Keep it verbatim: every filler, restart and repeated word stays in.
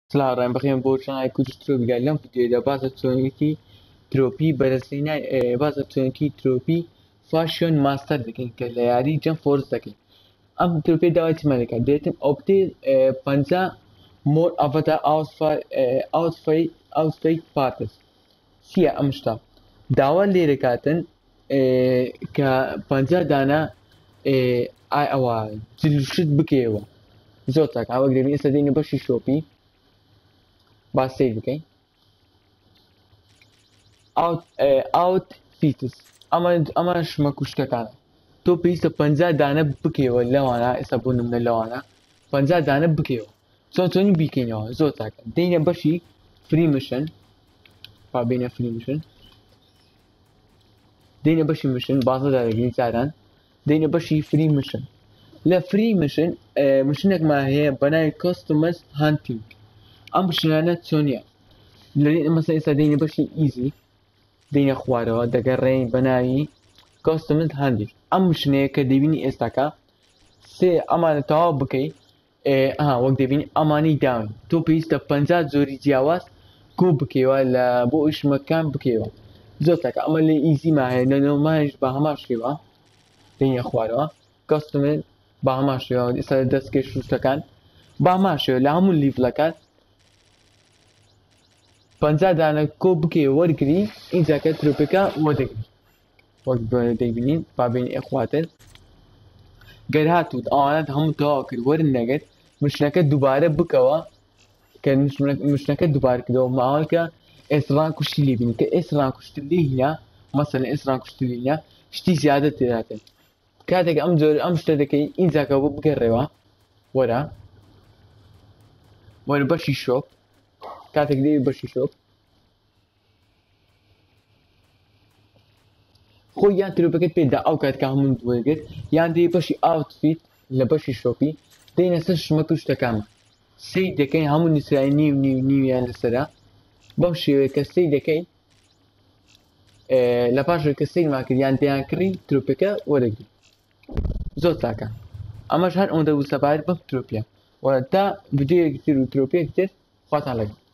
سلاو ڕێم بەخێن بۆ چەنالی کوردیش ترۆفی لەم ڤیدیۆدا بازە چۆنێتی ترۆفی بەدەستهێنانی بازە چۆنێتی ترۆفی فاشیۆن ماستەر دەکەین کە لە یاری جەم فۆرس دەکەین. ئەم ترۆفی داوای چمان دەکات دێتم ئۆبتێ پەنجا مۆر ئەڤەتا ئاوتفەیت پارتس چییە ئەم شتە داوا لێ دەکاتن کە پەنجا دانە ئای ئەوە جلوشت بکەیەوە زۆر چاکە ئەوەک دەبین ئێستا دێنە بەشی شۆپی با سیر بکەین ئاوت فیتس ئەمە شمە کوشتەکانە تۆ پێویستە پەنجا دانە بکەیەوە لەوانە ئێستا بۆ نمونە لەوانە پەنجا دانە بکەیەوە چۆن چۆنی بیکەینەوە زۆر چاکە دێنە بەشی فری مشن با بینە فری مشن دێنە بەشی مشن بازەدا دەگرین جاران دێنە بەشی فری مشن لە فری مشن مشنێکمان هەیە بەناوی کۆستمەس هانتینگ ئەم مشنانە چۆنیە مەسەڵەن ئێستا دێنە بەشی ئیزی دێنە خوارەوە دەگەڕێین بەناوی کۆستمەس هانتینگ ئەم مشنەیە کە دەبینی ئێستاکە سێ ئەمانە تەواو بکەیت ئەها وەک دەبینی ئەمانەی داون تۆ پێویستە پەنجا زۆری جیاواز کۆ بکەیەوە لە بۆ ئیشمەکان بکەیەوە زۆر چاکە ئەمە لێ ئیزیمان هەیە لە نۆمانش بە هەمان شێوە دێنە خوارەوە کۆستمەس بە هەمان شێوە ئێستا دەستکەش شوشتەکان بە هەمان شێوە لە هەموو لیڤلەکان پەنجا دانە کۆ بکەیەوە وەرگری ئینجاکە ترۆفیەکە وەردەگری وەک دەیبینین با بینی ئەخواتر گەر هاتووت ئەوانە هەموو تەواو کرد وەرن نەگەر مشنەکە دووبارە بکەوە کە مشنەکە دووبارە کردەوە ماوەکە ئێسڕان کوشتی لێ بینی کە ئێسڕان کوشتی لێ هینە مەسەڵەن ئێسڕان کوشتی لێ هینە شتی زیادە تێداتن کاتێک ئەم جۆر ئەم شتە دەکەی ئینجاکە بۆ بگەڕێەوە وەرە وەرە بەشی شۆپ کاتێک دێوی بەشی شۆپ خۆی یان ترۆپەکەت پێدا ئەو کاتکە هەموو وەرگرت یان دێ بەشی ئاوتفیت لە بەشی شۆپی دێنە سەر شمە توشتەکانمە سەی دەکەین هەموو نووسرای نیو نیو نیویان لەسەرە بەم شێوەیە کە سەی دەکەین لە پاشەوەی کە سەیمان کرد یان دەیان کڕی ترۆپەکە وەرەگری زۆر چاکە ئەمەش هەر ئەوەندە بوو سەبارەت بەم ترۆپیە وەرە تا ڤیدیۆیەکی تر و ترۆپیەکی تر خواتان لەگەڵ